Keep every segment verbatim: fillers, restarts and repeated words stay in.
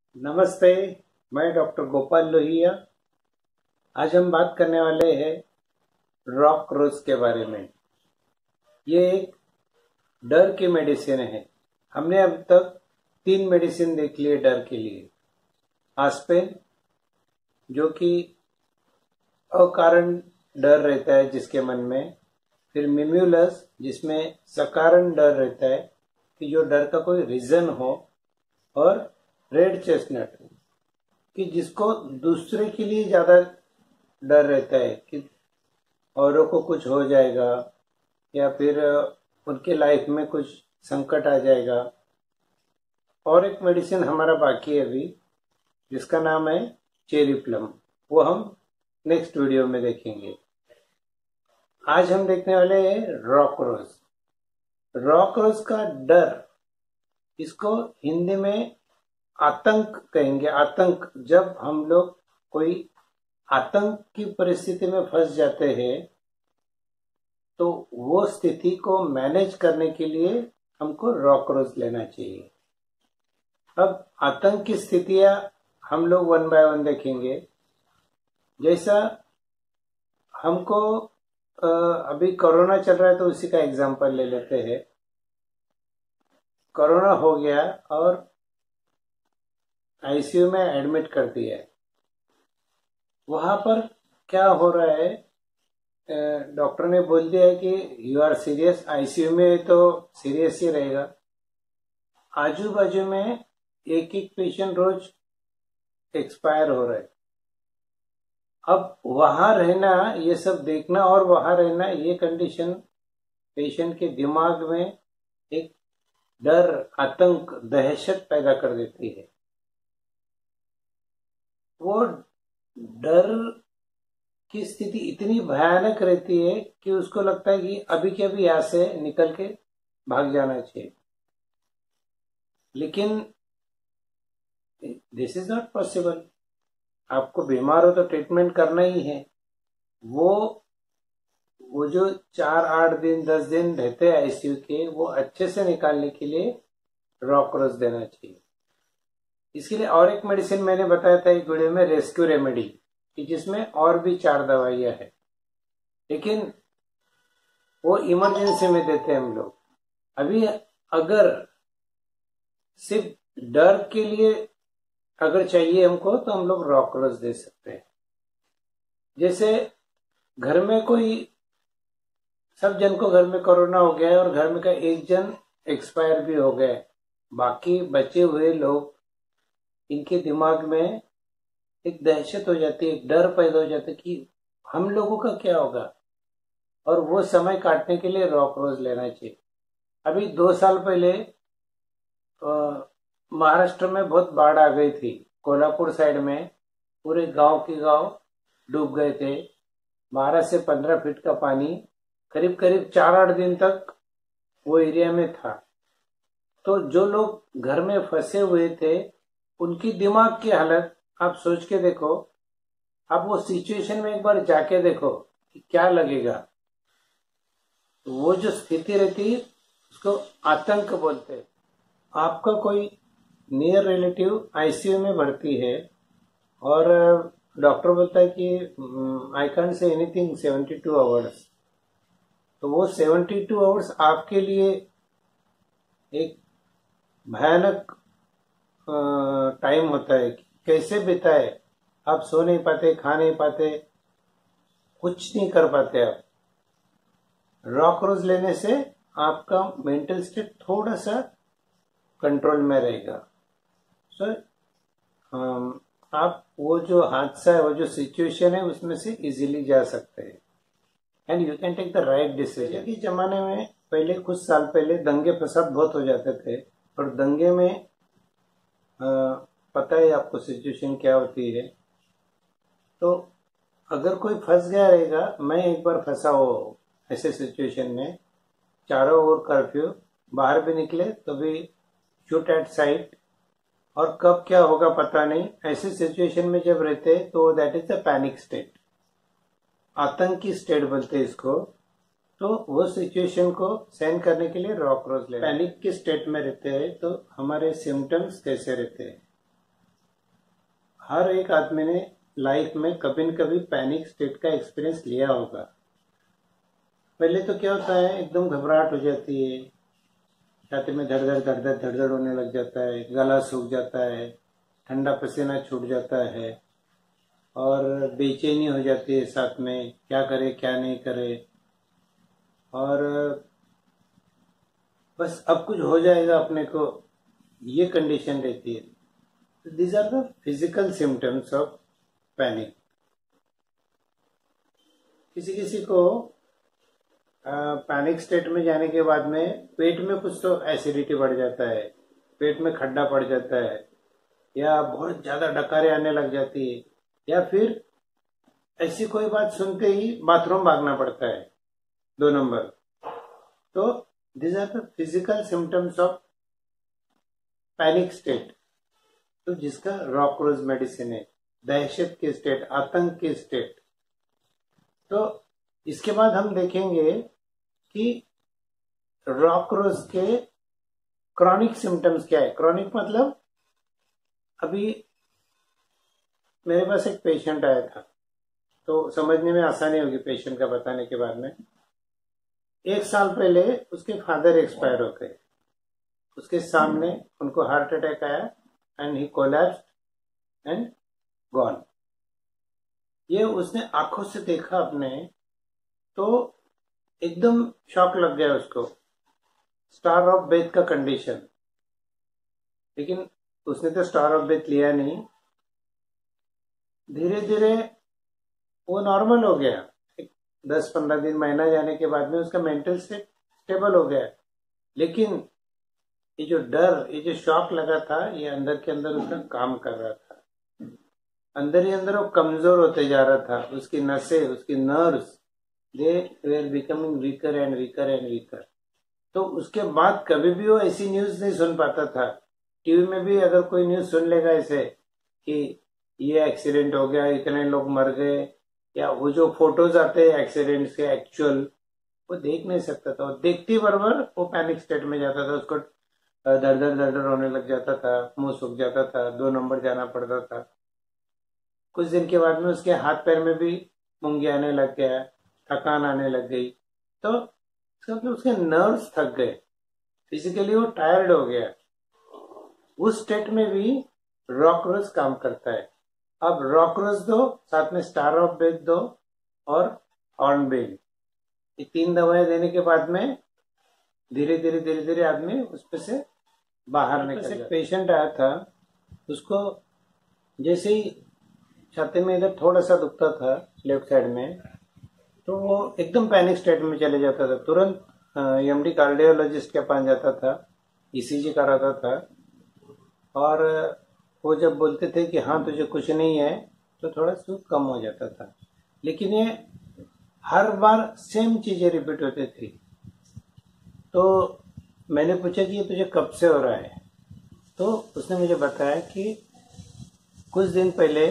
नमस्ते, मैं डॉक्टर गोपाल लोहिया। आज हम बात करने वाले हैं रॉक रोज के बारे में। ये एक डर की मेडिसिन है। हमने अब तक तीन मेडिसिन देख लिए डर के लिए। आस्पेन, जो कि अकारण डर रहता है जिसके मन में। फिर मिम्यूलस, जिसमें सकारण डर रहता है कि जो डर का कोई रीजन हो। और रेड चेस्टनट, कि जिसको दूसरे के लिए ज्यादा डर रहता है कि औरों को कुछ हो जाएगा या फिर उनके लाइफ में कुछ संकट आ जाएगा। और एक मेडिसिन हमारा बाकी है अभी, जिसका नाम है चेरी प्लम। वो हम नेक्स्ट वीडियो में देखेंगे। आज हम देखने वाले हैं रॉक रोज। रॉक रोज का डर, इसको हिंदी में आतंक कहेंगे। आतंक, जब हम लोग कोई आतंक की परिस्थिति में फंस जाते हैं तो वो स्थिति को मैनेज करने के लिए हमको रॉक रोज लेना चाहिए। अब आतंक की स्थितियां हम लोग वन बाय वन देखेंगे। जैसा हमको अभी कोरोना चल रहा है तो उसी का एग्जांपल ले लेते हैं। कोरोना हो गया और आईसीयू में एडमिट कर दिया है। वहां पर क्या हो रहा है, डॉक्टर ने बोल दिया है कि यू आर सीरियस। आईसीयू में तो सीरियस ही रहेगा। आजू बाजू में एक एक पेशेंट रोज एक्सपायर हो रहा है। अब वहां रहना, ये सब देखना और वहां रहना, ये कंडीशन पेशेंट के दिमाग में एक डर, आतंक, दहशत पैदा कर देती है। वो डर की स्थिति इतनी भयानक रहती है कि उसको लगता है कि अभी के अभी यहां से निकल के भाग जाना चाहिए। लेकिन दिस इज नॉट पॉसिबल। आपको बीमार हो तो ट्रीटमेंट करना ही है। वो वो जो चार आठ दिन दस दिन रहते हैं आईसीयू के, वो अच्छे से निकालने के लिए रॉक रोज देना चाहिए। इसके लिए और एक मेडिसिन मैंने बताया था एक वीडियो में, रेस्क्यू रेमेडी, कि जिसमें और भी चार दवाइयां हैं। लेकिन वो इमरजेंसी में देते हैं हम लोग। अभी अगर सिर्फ डर के लिए अगर चाहिए हमको तो हम लोग रॉक रोज दे सकते हैं। जैसे घर में कोई, सब जन को घर में कोरोना हो गया है और घर में का एक जन एक्सपायर भी हो गया है, बाकी बचे हुए लोग, इनके दिमाग में एक दहशत हो जाती है, एक डर पैदा हो जाता है कि हम लोगों का क्या होगा। और वो समय काटने के लिए रॉक रोज लेना चाहिए। अभी दो साल पहले महाराष्ट्र में बहुत बाढ़ आ गई थी। कोल्हापुर साइड में पूरे गांव के गांव डूब गए थे। बारह से पंद्रह फीट का पानी करीब करीब चार आठ दिन तक वो एरिया में था। तो जो लोग घर में फंसे हुए थे, उनकी दिमाग की हालत आप सोच के देखो। आप वो सिचुएशन में एक बार जाके देखो कि क्या लगेगा। तो वो जो स्थिति रहती है उसको आतंक बोलते हैं। आपका कोई नियर रिलेटिव आईसीयू में भर्ती है और डॉक्टर बोलता है कि I can't say anything seventy two hours. तो वो सेवेंटी टू आवर्स आपके लिए एक भयानक टाइम होता है। कैसे बिताए, आप सो नहीं पाते, खा नहीं पाते, कुछ नहीं कर पाते आप। रॉक रोज लेने से आपका मेंटल स्टेट थोड़ा सा कंट्रोल में रहेगा। सो so, आप वो जो हादसा है, वो जो सिचुएशन है, उसमें से इजीली जा सकते हैं and you can take the right decision. के जमाने में पहले, कुछ साल पहले, दंगे फसाद बहुत हो जाते थे। और दंगे में आ, पता है आपको सिचुएशन क्या होती है। तो अगर कोई फंस गया रहेगा, मैं एक बार फंसा हो ऐसे सिचुएशन में, चारों ओर कर्फ्यू, बाहर भी निकले तो भी शूट एट साइट, और कब क्या होगा पता नहीं। ऐसे सिचुएशन में जब रहते तो that is the panic state, आतंकी स्टेट बोलते हैं इसको। तो वो सिचुएशन को सहन करने के लिए रॉक रोज ले। पैनिक के स्टेट में रहते हैं तो हमारे सिम्टम्स कैसे रहते हैं। हर एक आदमी ने लाइफ में कभी न कभी पैनिक स्टेट का एक्सपीरियंस लिया होगा। पहले तो क्या होता है, एकदम घबराहट हो जाती है, छाती में धड़ धड़ धड़ धड़ धड़ धड़ होने लग जाता है, गला सूख जाता है, ठंडा पसीना छूट जाता है और बेचैनी हो जाती है, साथ में क्या करे क्या नहीं करे, और बस अब कुछ हो जाएगा अपने को, ये कंडीशन रहती है। तो these are the physical symptoms of panic. किसी किसी को पैनिक स्टेट में जाने के बाद में पेट में कुछ तो एसिडिटी बढ़ जाता है, पेट में खड्डा पड़ जाता है, या बहुत ज्यादा डकारें आने लग जाती है, या फिर ऐसी कोई बात सुनते ही बाथरूम भागना पड़ता है, दो नंबर। तो these are the physical symptoms of panic state. तो जिसका रॉकरोज मेडिसिन है, दहशत की स्टेट, आतंक की स्टेट। तो इसके बाद हम देखेंगे कि रॉकरोज के क्रॉनिक सिम्टम्स क्या है। क्रॉनिक मतलब, अभी मेरे पास एक पेशेंट आया था, तो समझने में आसानी होगी पेशेंट का बताने के बाद में। एक साल पहले उसके फादर एक्सपायर हो गए, उसके सामने उनको हार्ट अटैक आया and he collapsed and gone. ये उसने आंखों से देखा अपने, तो एकदम शॉक लग गया उसको, स्टार ऑफ डेथ का कंडीशन। लेकिन उसने तो स्टार ऑफ डेथ लिया नहीं, धीरे धीरे वो नॉर्मल हो गया। दस पंद्रह दिन, महीना जाने के बाद में उसका मेंटल स्टेट स्टेबल हो गया। लेकिन ये जो डर, ये जो शॉक लगा था, ये अंदर के अंदर उसका काम कर रहा था। अंदर ही अंदर वो कमजोर होते जा रहा था, उसकी नसें, उसकी nerves, they were becoming weaker and weaker and weaker. तो उसके बाद कभी भी वो ऐसी न्यूज नहीं सुन पाता था। टीवी में भी अगर कोई न्यूज सुन लेगा ऐसे कि ये एक्सीडेंट हो गया, इतने लोग मर गए, या वो जो फोटोज आते हैं एक्सीडेंट के एक्चुअल, वो देख नहीं सकता था। देखते बराबर वो पैनिक स्टेट में जाता था, उसको दर दर दर दर होने लग जाता था, मुंह सूख जाता था, दो नंबर जाना पड़ता था। कुछ दिन के बाद में उसके हाथ पैर में भी मूंगी आने लग गया, थकान आने लग गई। तो उसके नर्व्स थक गए, फिजिकली वो टायर्ड हो गया। उस स्टेट में भी रॉकरोज काम करता है। अब रॉकरोज दो, साथ में स्टार ऑफ डेथ दो और हॉर्नबिल, ये तीन दवाएं देने के बाद में धीरे धीरे धीरे धीरे आदमी उसमें से बाहर निकल जाता है। पेशेंट आया था, उसको जैसे ही छाती में इधर थोड़ा सा दुखता था लेफ्ट साइड में, तो वो एकदम पैनिक स्टेट में चले जाता था। तुरंत एमडी कार्डियोलॉजिस्ट के पास जाता था, ईसीजी कराता था, और वो जब बोलते थे कि हाँ तुझे कुछ नहीं है, तो थोड़ा सुख कम हो जाता था। लेकिन ये हर बार सेम चीजें रिपीट होती थी। तो मैंने पूछा कि ये तुझे कब से हो रहा है, तो उसने मुझे बताया कि कुछ दिन पहले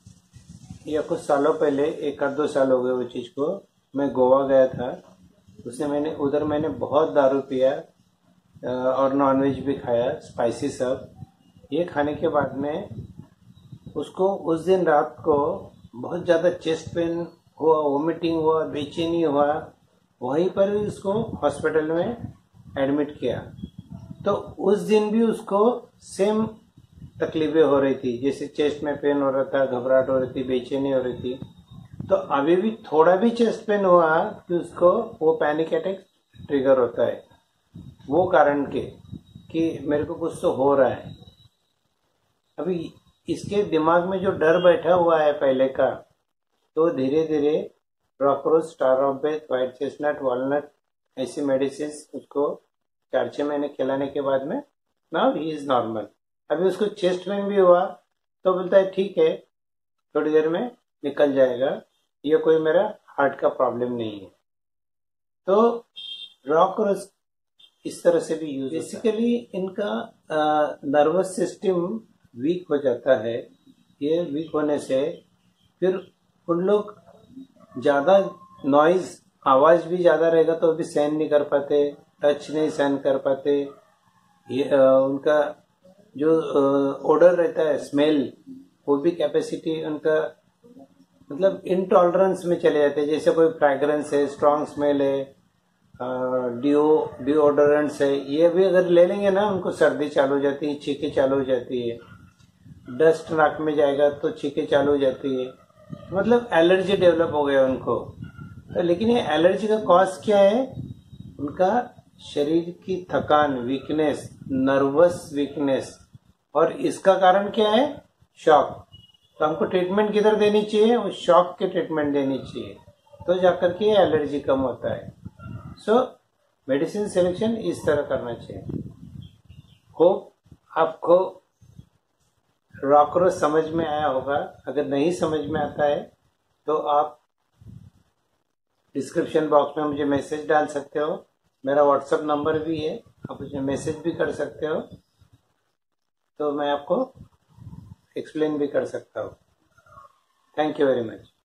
या कुछ सालों पहले, एक आध दो साल हो गए वो चीज को, मैं गोवा गया था। उसने मैंने उधर मैंने बहुत दारू पिया और नॉनवेज भी खाया, स्पाइसी सब। ये खाने के बाद में उसको उस दिन रात को बहुत ज़्यादा चेस्ट पेन हुआ, वोमिटिंग हुआ, बेचैनी हुआ। वहीं पर भी उसको हॉस्पिटल में एडमिट किया। तो उस दिन भी उसको सेम तकलीफें हो रही थी, जैसे चेस्ट में पेन हो रहा था, घबराहट हो रही थी, बेचैनी हो रही थी। तो अभी भी थोड़ा भी चेस्ट पेन हुआ कि उसको वो पैनिक अटैक ट्रिगर होता है, वो कारण के कि मेरे को कुछ तो हो रहा है। अभी इसके दिमाग में जो डर बैठा हुआ है पहले का, तो धीरे धीरे rockrose, star of death, white chestnut, walnut ऐसी मेडिसिन उसको चार छः महीने खिलाने के बाद में नाउ ही इज नॉर्मल। अभी उसको चेस्ट पेन भी हुआ तो बोलता है ठीक है, थोड़ी देर में निकल जाएगा, ये कोई मेरा हार्ट का प्रॉब्लम नहीं है। तो रॉकरोज इस तरह से भी यूज, बेसिकली इनका नर्वस सिस्टम वीक हो जाता है। ये वीक होने से फिर उन लोग ज्यादा नॉइज, आवाज भी ज्यादा रहेगा तो भी सहन नहीं कर पाते, टच नहीं सहन कर पाते। ये आ, उनका जो ओडर रहता है, स्मेल, वो भी कैपेसिटी उनका मतलब इनटॉलरेंस में चले जाते हैं। जैसे कोई फ्रैग्रेंस है, स्ट्रॉन्ग स्मेल है, डिओ डिओडोरेंट्स है, ये भी अगर ले लेंगे ना उनको सर्दी चालू हो जाती है, छींकें चालू हो जाती है। डस्ट नाक में जाएगा तो छींकें चालू हो जाती है, मतलब एलर्जी डेवलप हो गया उनको। तो लेकिन ये एलर्जी का कॉज क्या है? उनका शरीर की थकान, वीकनेस, नर्वस वीकनेस। और इसका कारण क्या है? शॉक। तो हमको ट्रीटमेंट किधर देनी चाहिए? उस शॉक की ट्रीटमेंट देनी चाहिए, तो जाकर के एलर्जी कम होता है। सो मेडिसिन सिलेक्शन इस तरह करना चाहिए। होप आपको रॉकरो समझ में आया होगा। अगर नहीं समझ में आता है तो आप डिस्क्रिप्शन बॉक्स में मुझे मैसेज डाल सकते हो। मेरा व्हाट्सएप नंबर भी है, आप मुझे मैसेज भी कर सकते हो, तो मैं आपको एक्सप्लेन भी कर सकता हूँ। Thank you very much.